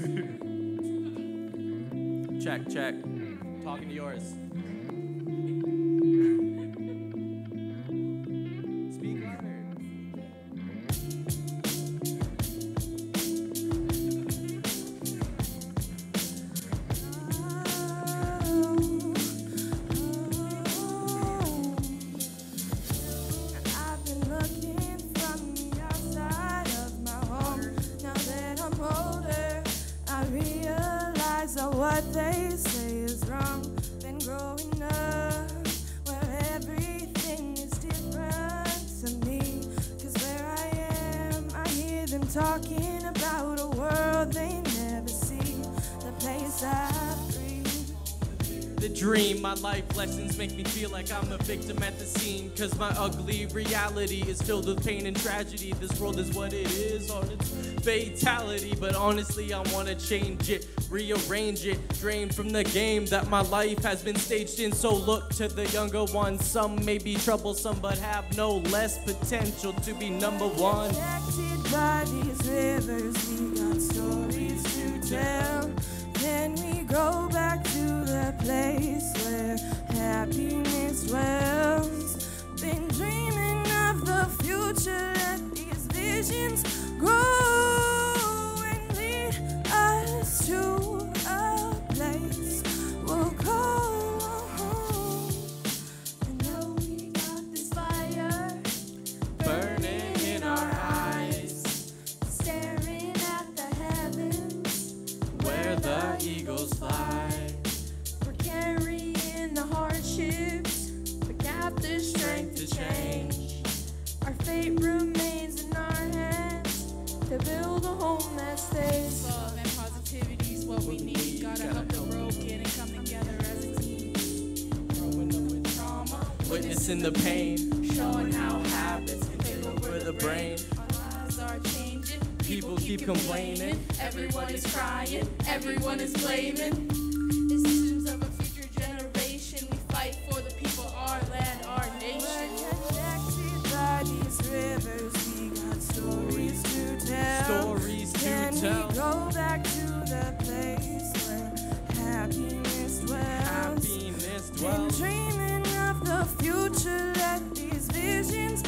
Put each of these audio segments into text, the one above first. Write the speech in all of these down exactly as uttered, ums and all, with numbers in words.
Check, check. Talking to yours. Speak louder. I've been looking from the outside of my home. Now that I'm older, I realize that what they say is wrong. Been growing up where everything is different to me. Cause where I am, I hear them talking about a world they never see. The place I breathe. The dream, my life lessons make me feel like I'm a victim at the scene. Cause my ugly reality is filled with pain and tragedy. This world is what it is on its fatality. But honestly, I wanna change it, rearrange it, drain from the game that my life has been staged in. So look to the younger ones. Some may be troublesome, but have no less potential to be number one. Connected by these rivers, we got stories to tell. Can we go back to the place where happiness dwells? Been dreaming of the future, let these visions grow and lead us to a place we'll call home. And now we got this fire Burning in our eyes, staring at the heavens. where the eagles fly. We're carrying the hardships, but got the strength to change. Our fate remains in our hands to build a home that stays. Love and positivity is what we need. Gotta help the broken and come together as a team. Growing up with trauma, Witnessing the pain, showing how habits can take over the brain. Our lives are changing. People keep complaining. Everyone is crying. Everyone is blaming. Decisions of a future generation. We fight for the people, our land, our We're nation. connected by these rivers, we got stories to tell. Stories to Can tell. we go back to the place where happiness dwells? Happiness Been dwells. dreaming of the future, let these visions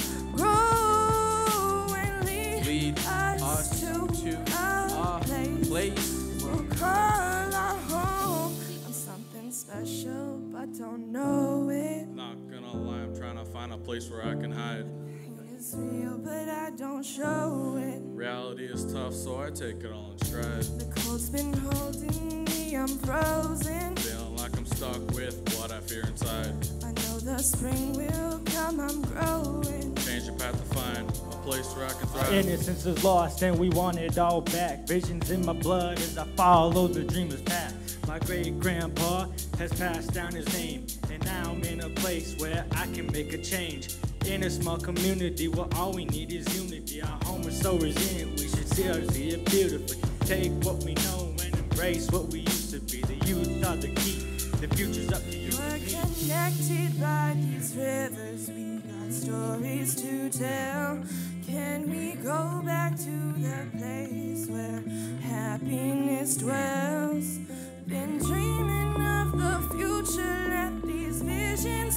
grow and lead, Lead us, us to, to a a place place. we'll call our home. I'm something special, but don't know it. Not gonna lie, I'm trying to find a place where I can hide. It's real, but I don't show it. Reality is tough, so I take it all in stride. The cold's been holding me, I'm frozen. Feeling like I'm stuck with what I fear inside. I know the spring will come, I'm growing. Change your path to find a place where I can Our thrive. innocence is lost and we want it all back. Visions in my blood as I follow the dreamer's path. My great grandpa has passed down his name, and now I'm in a place where I can make a change. In a small community where all we need is unity. Our home is so resilient, we should see our see it beautifully. Take what we know and embrace what we used to be. The youth are the key, the future's up to you. We're and me. connected by these rivers, we got stories to tell. Can we go back to the place where happiness dwells? Been dreaming of the future, let these visions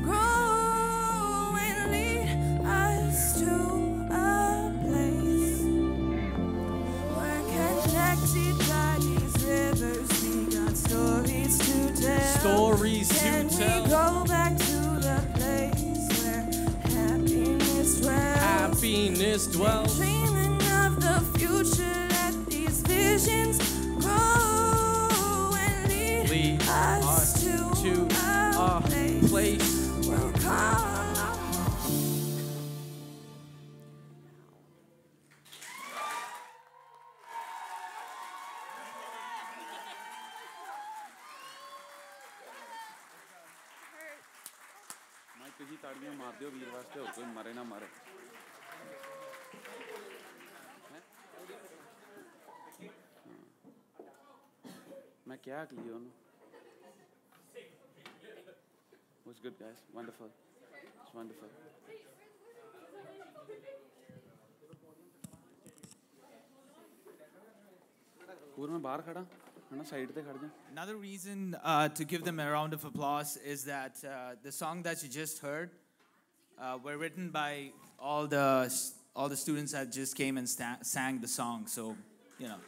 grow and lead us to a place. We're connected by these rivers, we got stories to tell. Stories Can to we tell. go back to the place where happiness dwells? Happiness dwells. Dreaming of the future, let these visions grow and lead, Lead us, us to, to a a place place. we'll call our home. Mic पे ही ताड़ियां मार दियो वीर वास्ते और कोई मरे ना मरे हैं? मैं क्या की ओनु was good guys wonderful it's wonderful कूर मैं बाहर खड़ा है ना साइड पे खड़ जा Another reason uh, to give them a round of applause is that uh, the song that you just heard uh, were written by all the all the students that just came and sta- sang the song. So, you know.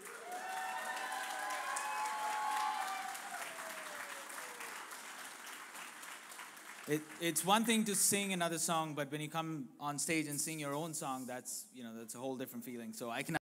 It, it's one thing to sing another song, but when you come on stage and sing your own song, that's, you know, that's a whole different feeling. So I can